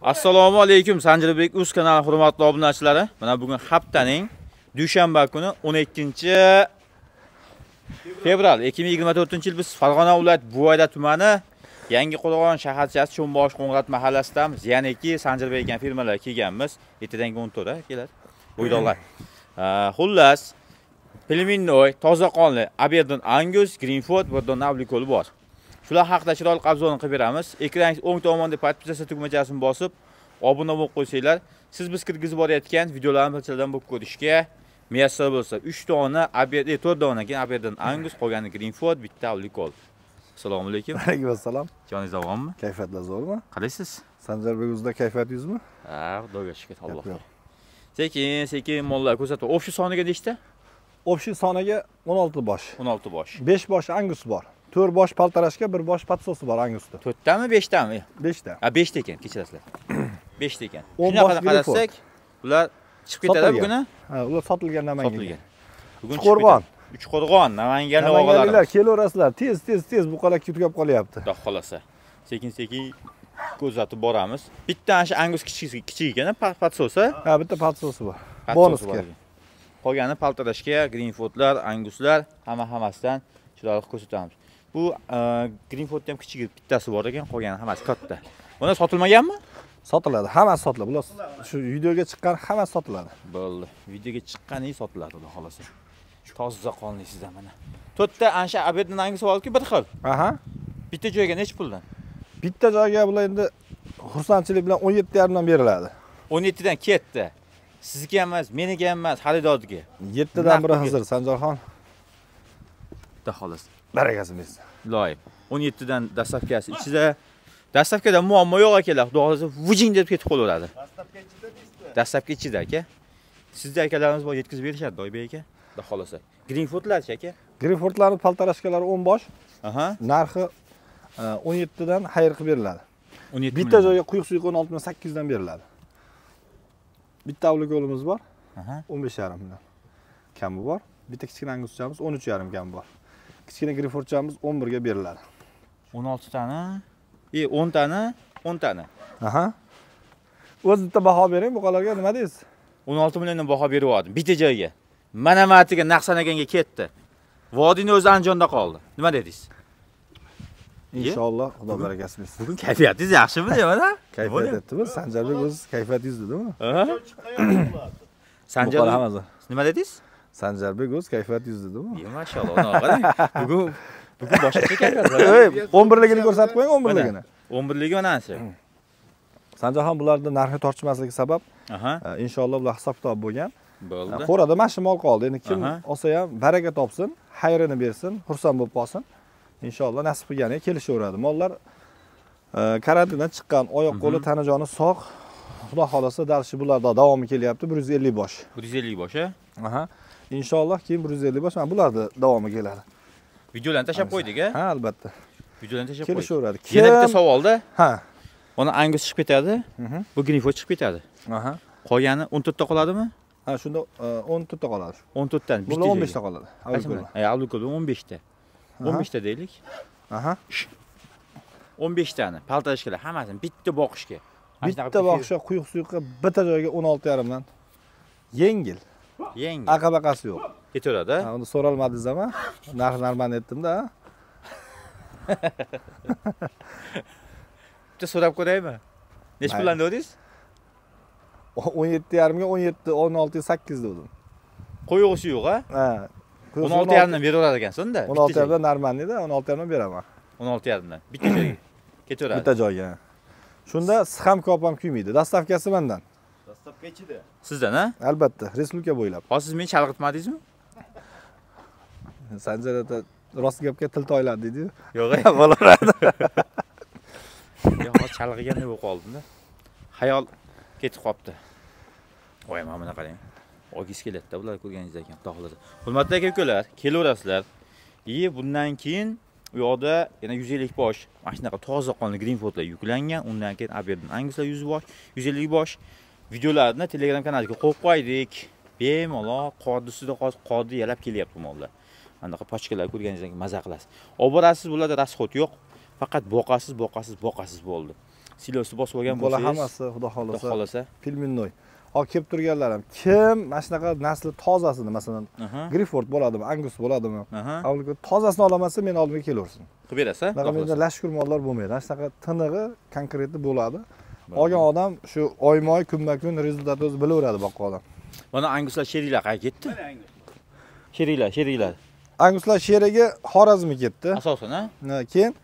Assalomu alaykum Sanjarbek Uz kanali hurmatli obunachilari. Mana bugun haftaning dushanba kuni 12-fevral 2024-yil biz Farg'ona viloyat Buvayda tumani Yangiqo'rg'on shaharchasi Cho'mbosh Qo'ng'at mahallasidamiz. Ya'niki Sanjarbek degan firmalar kelganmiz. Ertadan 14 keladi. Bo'ydoqlar. Xullas, Pelminnoy, toza qonli Aberdeen Angus, Greenford va Donavlikol bor. Shular haqida chiroyli qabzoni qilib beramiz. Ekran o'ng tomonda podpisatsiya tugmachasini bosib, obuna bo'lib qo'ysanglar, siz biz kirgizib borayotgan videolarni birinchidan bo'lib ko'rishga muyassar bo'lsa. 3 dona Aberdeen, 4 dona keyin Aberdeen Angus, qolgani Greenford, bitta Avlikol. Assalomu alaykum. Alaykum assalom. Joningiz davommi? Kayfiyatlar zo'rmi? Qalaysiz? Sanjarbek Uzda kayfiyat yuzmi? Ha, Xudoga shukr, Allohga. Sekin mollar ko'rsatib. O'sha soniga nechta? O'sha soniga 16 bosh. 16 bosh. 5 bosh Angus bor. 4 bosh paltarashga, 1 bosh patsosi bor Angusda. 4 tami, 5 tami? 5 ta. Ha, 5 ta ekan, kechirasizlar. 5 ta ekan. 10 Shunaqa qarasak, ular chiqib ketadi bugun. Ha, ular sotilgan Namangan. Sotilgan. Bugun Qo'rg'on. Uchqo'rg'on, Namangan o'g'illari. Namanganliklar kelaverasizlar. Tez buqalar kutib qolyapti. Xudo xolasa. Sekin ko'zatib boramiz. Bitta ana shu Angus kichik ekan, patsosi. Ha, bitta patsosi bor. Bonusga. Qolgani paltarashga, Greenfordlar, Anguslar, hammasidan chiroyli ko'rsatamiz. Bu Greenford ham kichik bittasi bor ekan, qolgani hammasi katta. Buni sotilmaganmi? Sotiladi, hammasi sotiladi. Bular shu videoga chiqqan hammasi sotiladi. Bo'ldi. Videoga chiqqani sotiladi, xudo xolasa. Toza qonli sizdan mana. 4 ta ana shu Aberdeen Angus borki, bir xil. Aha. Bitta joyga nech puldan? Bitta joyga bular endi xursandchilik bilan 17,5 dan beriladi. 17 dan ketdi. Sizga ham emas, menga ham emas, xaridorga. 7 dan biri hozir Sanjarxon. Xudo xolasa. Barakasi bersin. Loyib. 17 dan dastavkasi ichida. Dastavkada muammo yo'q akalar. Xudo xolasa vujing deb ketib qolaveradi. Dastavka ichida deysiz. Dastavka ichida aka. Sizda akalarimiz bor, yetkazib berishadi Doybek aka. Xudo xolasa. Greenfordlarchi aka? Greenfordlarning paltarashkalari 10 bosh. Aha. Narxi 17 dan xayr qilib beriladi. 17 bitta joyga quyuq suvi 16,8 dan beriladi. Bitta avlikolimiz bor. Aha. 15,5 million. Kami bor. Bitta kichkina anguschamiz 13,5 kami bor. Kichkina Greenfordchamiz 11 ga beriladi. 16 tani, 10 tani, 10 tani. Aha. O'zingizda baho bering, buqalarga nima deysiz? 16 milliondan baho beryaptim bitta joyga. Mana matiga Naqsanaganga ketdi. Vodiyning o'zi Andijonda qoldi. Nima dedingiz? Inshaalloh, Xudo barakasi bersin. Bugun kayfiyatingiz yaxshimi deyman-a? Kayfiyat etdimi? Sanjarbek o'zi kayfiyat yuzdimi? Aha. Sanjarbek hammasi. Nima dedingiz? Sanjarbek o'zi kayfiyat yuzdimi? Mashalloh, qarang. Bugun boshqacha kayfiyat. 11ligini ko'rsatib qo'ying, 11ligini. 11ligi mana shu. Sanjarxon bularda narxi tortishmasligi sabab, inshaalloh bular hisob-kitob bo'lgan. Bo'ldi. Qo'rada mana shu mol qoldi. Endi kim olsa ham baraka topsin, xayrini bersin, xursand bo'lib qolsin. Inshaalloh nasib qilganiga kelishaveradi. Mollar karantindan chiqqan, oyoq qo'li, tana joni sog'. Xudo xolasa darshi bularda davomi kelyapti, 150 bosh. 150 bosh, a? Aha. Inshaalloh keyin 150 bosh, mana bularda davomi keladi. Videolarni tashab qo'ydik-a? Ha, albatta. Videolarni tashab qo'ydik. Kelishaveradi. Yana bitta savolda. Ha. Ona Angus chiqib ketadi. Bu Greenford chiqib ketadi. Aha. Qolgani 14 ta qoladimi? Ha, shunda 14 ta qoladi. 14 tan. Bular 15 ta qoladi. Avlikol 15 ta. 15 ta deylik. Aha. 15 tani paltarashkalar hammasini bitta boqishga. Bitta boqishga quyuq suyuqqa bitta joyga 16,5 dan. Yengil. Yengil. Aqabaqasi yo'q. Ketaveradi. Ha, uni so'ralmadingiz ama narx narman etdim-da. Bitta so'rab ko'raymi? Nech puldan dedingiz? 17,5 ga 17, 16, 8 dedim. Qo'yug'isi yo'q, a? Ha. 16,5 dan beraverar ekansan-da. 16,5 dan narmanida, 16,5 dan beraman. 16,5 dan. Bitta joyga ketaveradi. Bitta joyga. Shunda ham ko'p ham kuymaydi. Dastavkasi mendan. Dastavka ichida. Sizdan, a? Albatta, respublika bo'ylab. Hozir siz meni chalg'itmadingizmi? Sanjarada rost gapga til toyladi dedi-yu. Yo'q, bo'laveradi. Yo'q, hozir chalg'igandek bo'lib qoldim-da. Xayol ketib qopti. Voy, mana buni qarang. Ogis keladi-da, bular ko'rganingizdek ekan, tog'larda. Hurmatli aka-ukalar, kelaverasizlar. Bundan keyin u yoqda yana 150 bosh, mana shunaqa toza qonli Greenfordlar yuklangan. Undan keyin Aberdeen Anguslar 100 bosh, 150 bosh videolarni Telegram kanaliga qo'yib qo'ydik. Bemalol qodisida qodi yalab kelyapti mollar. Mana bunaqa pochkalar ko'rganingizdek maza qilasiz. Olib borasiz, bularda rasxod yo'q. Faqat boqasiz bo'ldi. silosi bosib olgan Bular bo'lsangiz, hammasi xudo xudo xolasa xolasa. Pilminnoy. Hop kelib turganlarim, kim mana shunaqa nasli tozasini, masalan, Grifford bo'ladimi, Angus bo'ladimi? Avvalgi tozasini olamasa, men oldimga kelaversin. Qilib berasiz, Mana menda lashkur mollar bo'lmaydi. Mana shunaqa tinig'i konkretni bo'ladi. Olgan odam shu oyma-oy, kunma-kun rezultatni o'zi bilaveradi boqqan odam. Mana Anguslar sheriklar qayerga ketdi? Sheriklar. Anguslar sherigi Xorazmga ketdi. Asosan, ha? Keyin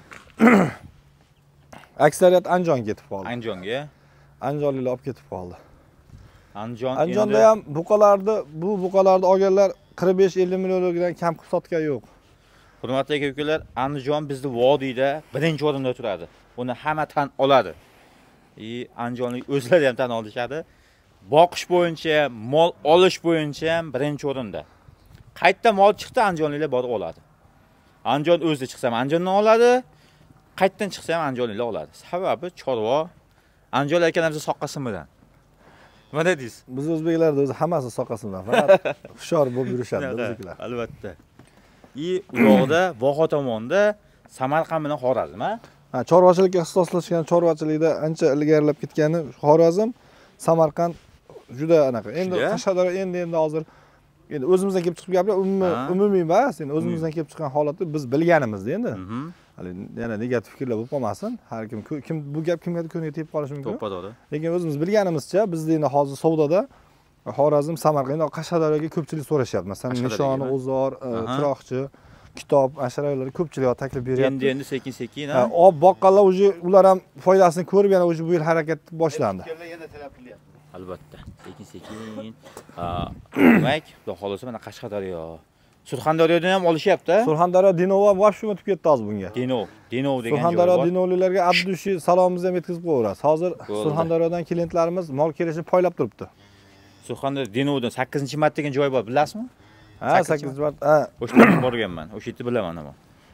aksariyat Andijonga ketib qoldi. Andijonga. Andijonliklar olib ketib qoldi. Andijonda ham buqalarni olganlar 45-50 millionlardan kam qilib sotgan yo'q. Hurmatli aka-ukalar, Andijon bizning vodiyda birinchi o'rinda turadi. Buni hamma tan oladi. Andijonlik o'zlari ham tan olishadi. Boqish bo'yicha, mol olish bo'yicha ham birinchi o'rinda. Qayerda mol chiqdi, andijonliklar borib oladi. Andijon o'zida chiqsa ham Andijondan oladi, qayerdan chiqsa ham andijonliklar oladi. Sababi chorva Andijon akalarimiz soqqasimidan. Mana deysiz. Biz o'zbeklarda o'zi hammasi soqqasidan, faqat hushyor bo'lib yurishadi bizlar. Albatta. Uyoqda Voha tomonda Samarqand bilan Xorazm, ha? Chorvachilikka ixtisoslashgan chorvachilikda ancha ilgarilab ketgani Xorazm, Samarqand juda anaqa. Endi Qashqadaryo endi hozir o'zimizdan kelib chiqib gaplar umumiy emas. Endi o'zimizdan kelib chiqqan holatni biz bilganimizda endi. Hali yana negativ fikrlar bo'lib qolmasin. Har kim bu gap kimgadir ko'ngliga tegib qolishi mumkin. To'g'ri. Lekin o'zimiz bilganimizcha bizda endi hozir savdoda Xorazm, Samarqand, Qashqadaryoga ko'pchilik so'rashyapti. Masalan, Nishoni, O'zor, Chiroqchi, Kitob, asharalarga ko'pchilik taklif beryapti. Endi sekin-sekin, olib boqqanlar уже ular ham foydasini ko'rib, yana уже bu yil harakat boshlandi. Albatta, sekin-sekin. Demak, xudo xolasa mana Qashqadaryo, Surxondaryodan ham olishyapti. Surxondaryo Dinova vosh o'tib ketdi hozir bunga. Dinov degan joy bor. Surxondaryo Dinovliklarga Abdushi salomimizni ham yetkazib qo'yamiz. Hozir Surxondaryodan klientlarimiz mol kelishini poylab turibdi. Surxondaryo Dinovdan 8-mart degan joy bor, bilasizmi? Ha, 8-mart. O'sha yerga borganman. O'sha yerni bilaman ham.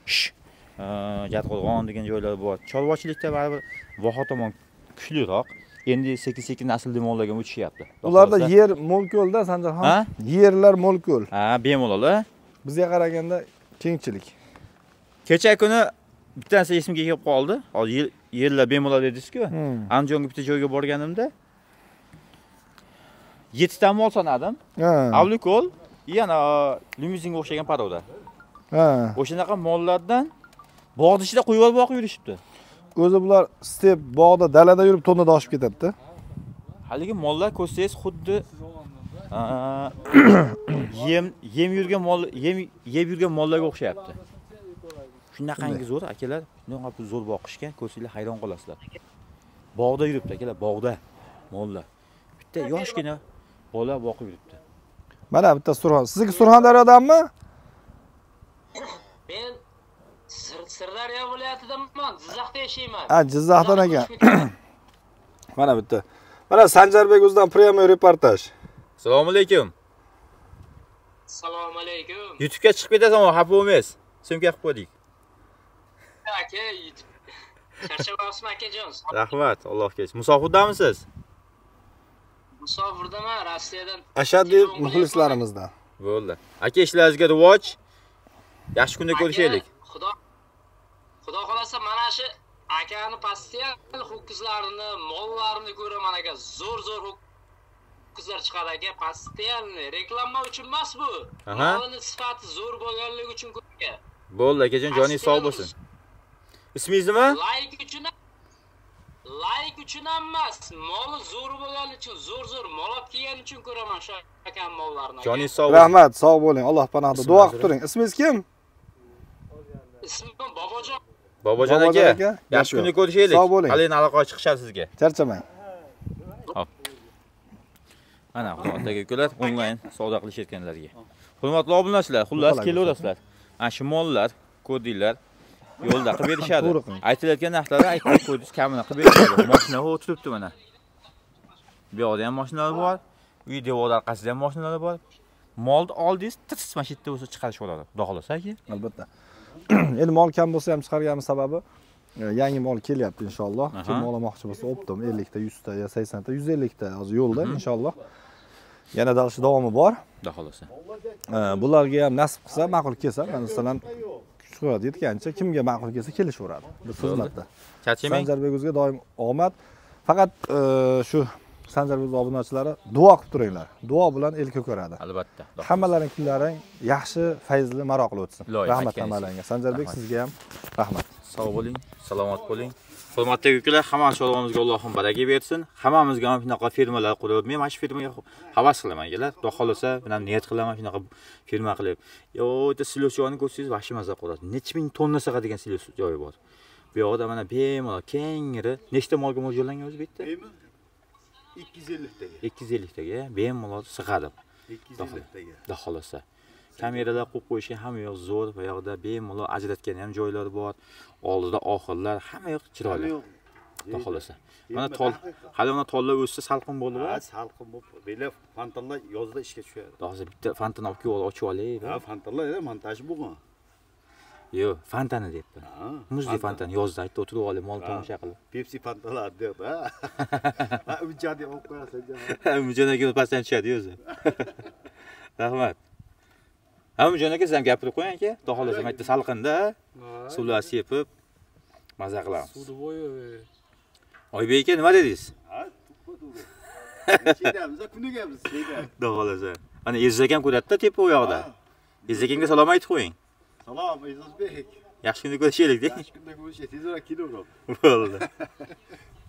Jatqo'rg'on degan joylar bor. Chorvachilikda baribir Voha tomon kuchliroq. Endi sekin-sekin naslli mollarga o'tishyapti. Ularda yer mo'l-ko'lda, Sanjarxon. Yerlar mo'l-ko'l. Bemalol. Bizga qaraganda kengchilik. Kecha kuni bittasi esimga kelib qoldi. Hozir yerlar bemalol dedingiz-ku. Andijonga bitta joyga borganimda 7 ta mol sanadim. Avlikol, yana limuzinga o'xshagan paroda. O'shanaqa mollardan bog'ning ichida qo'yib olib boqib yurishibdi. O'zi bular step bog'da, dalada yurib tonnada oshib ketadi-da. Haligi mollar ko'rsangiz xuddi yem yurgan mollarga o'xshayapti. Shunaqangi zo'r akalar, shunaqangi zo'r boqishga ko'rsanglar hayron qolasizlar. Bog'da yuribdi akalar, bog'da mollar. Bitta yoshgina bola boqib yuribdi. Mana bitta Surxon. Sizniki Surxondaryodanmi? Men Sirdaryo viloyatidanman, Jizzaxda yashayman. Jizzaxdan ekan. Mana bitta. Mana Sanjarbek o'zidan premyo reportaj. Assalomu alaykum. Assalomu alaykum. YouTube'ga chiqib ketasan, xafa bo'lmaysiz. Sumka qilib qo'ydik. Aka, charchabsiz akajon. Rahmat, Allohga kech. Musofirdamisiz? Musofirdaman, Rossiyadan. Ashaddiy muxlislarimizdan. Bo'ldi. Aka, ishlaringizga rivoj. Yaxshi kunda ko'rishaylik. Xudo xolasa mana shu akani postoyan ho'kizlarini, mollarini ko'raman aka. Zo'r ho'kizlar chiqadi aka, postoyan reklama uchun emas bu. Molini sifati zo'r bo'lganligi uchun ko'rgan. Bo'ldi, akajon, joningiz sog' bo'lsin. Ismingiz nima? Like uchun emas, moli zo'r bo'lgani uchun, zo'r mol olib kelgani uchun ko'raman shu akan mollarini. Joningiz sog' bo'lsin. Rahmat, sog' bo'ling. Alloh panohida duo qilib turing. Ismingiz kim? Ismim Bobojon. Bobojon aka, yaxshi kunda ko'rishaylik. Sog' bo'ling. Hali aloqaga chiqishadi sizga. Charchamang. Hop. Mana hurmatli aka-ukalar, onlayn savdo qilishayotganlarga. Hurmatli obunachilar, xullas kelaverasizlar. Ana shu mollar, ko'rdinglar, yo'lda qilib berishadi. Aytilayotgan narxlarni aytib qo'ydingiz, kamini qilib berishadi. Mashina o'tiribdi mana. Bu yoqda ham mashinalar bor, video orqasida ham mashinalar bor. Molni oldingiz, tirs mashitda o'zi chiqarishib oladi. Xudo xolasa aka. Albatta. Endi mol kam bo'lsa ham chiqarganimiz sababi yangi mol kelyapti inshaalloh. Kim mol olmoqchi bo'lsa, optim 50 ta, 100 ta, 80 ta, 150 ta hozir yo'lda inshaalloh. Yana dalish davomi bor. Xudo xolasa. Bularga ham nasib qilsa, ma'qul kelsa, masalan, ko'radi. Yetgancha kimga ma'qul kelsa kelishaveradi bu xizmatda. Charchamang. Sanjarbek o'ziga doim omad. Faqat shu Sanjarbek obunachilari duo qilib turinglar. Duo bilan el ko'karadi. Albatta. Hammalaring kunlaring yaxshi, fayzli, maroqli o'tsin. Iloyim, Rahmat aytganingiz. hammalariga. Sanjarbek sizga ham rahmat. Sog' bo'ling, salomat bo'ling. Hurmatli ukalar, hammamiz sog'lig'imizga Allohim baraka bersin. Hammamizga ham shunaqa firmalar qurib, men mana shu firmaga havas qilaman, akalar. Xudo xolasa, men ham niyat qilaman shunaqa firma qilib. Yo, bitta silos joyini ko'rsangiz, vahshiy mazza qiladi. Necha ming tonna sig'adigan silos joyi bor. Bu yoqda mana bemalol kengri, nechta molga mo'ljallangan o'zi bu yerda? 250 taga. 250 taga bemalol sig'adi. 250 taga. Xudo xolasa. Kameralar qo'yib qo'yishga hamma yoq zo'r, bu yoqda bemalol ajratgan ham joylari bor. Oldida oxirlar, hamma yoq chiroyli. Xudo xolasa. Mana tol, hali mana tollar o'ssa salqin bo'ldi va Salqin bo'lib, bela fontanlar yozda ishga tushadi. hozir bitta fontan olib kelib ochib olay. Ha, fontanlar montaj bo'lgan. Yo'q, fontani deyapman. Muzli fontan yozda aytdi o'tirib olib, mol tomosha qilib. Pepsi fontanlar deydi, ha. Ha, ujadi olib qo'yasan. Mujon aka pastdan tushadi o'zi. Rahmat. Mujon aka siz ham gapirib qo'ying aka. Xudo xolasa aytdi salqinda suvlar sepib maza qilamiz. Suvni bo'yi. Oybek aka nima dedingiz? Ha, Chedamiz, kunigamiz, chedamiz. Xudo xolasa. Mana Ezzak ham ko'radi-da tepa u yoqda. Ezzak aka salom aytib qo'ying. Salom, E'zozbek. Yaxshi kunda ko'rishaylik-da. Yaxshi kunda ko'rishaylik. Tezroq kelib. Bo'ldi.